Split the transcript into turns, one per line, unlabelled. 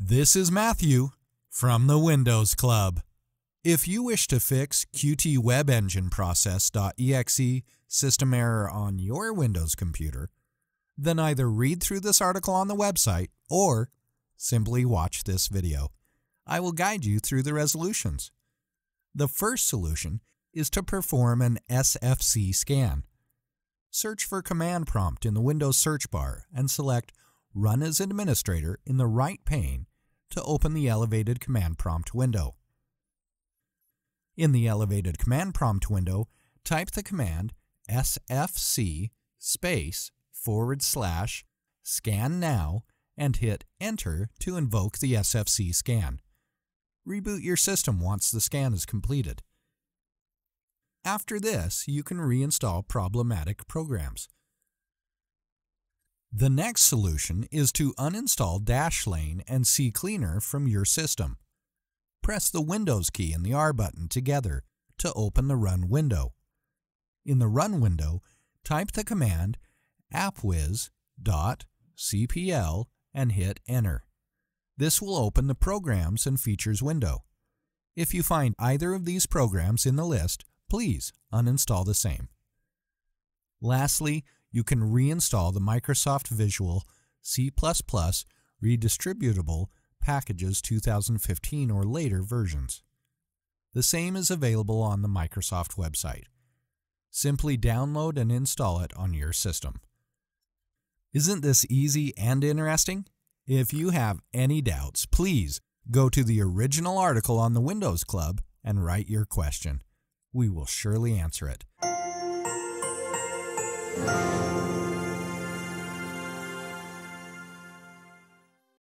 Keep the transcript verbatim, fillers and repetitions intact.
This is Matthew from the Windows Club. If you wish to fix QtWebEngineProcess.exe System Error on your Windows computer, then either read through this article on the website or simply watch this video. I will guide you through the resolutions. The first solution is to perform an S F C scan. Search for Command Prompt in the Windows search bar and select Run as Administrator in the right pane to open the elevated Command Prompt window. In the elevated Command Prompt window, type the command S F C space forward slash scan now and hit Enter to invoke the S F C scan. Reboot your system once the scan is completed. After this, you can reinstall problematic programs. The next solution is to uninstall Dashlane and CCleaner from your system. Press the Windows key and the R button together to open the Run window. In the Run window, type the command appwiz.cpl and hit Enter. This will open the Programs and Features window. If you find either of these programs in the list, please uninstall the same. Lastly, you can reinstall the Microsoft Visual C plus plus Redistributable packages two thousand fifteen or later versions. The same is available on the Microsoft website. Simply download and install it on your system. Isn't this easy and interesting? If you have any doubts, please go to the original article on the Windows Club and write your question. We will surely answer it.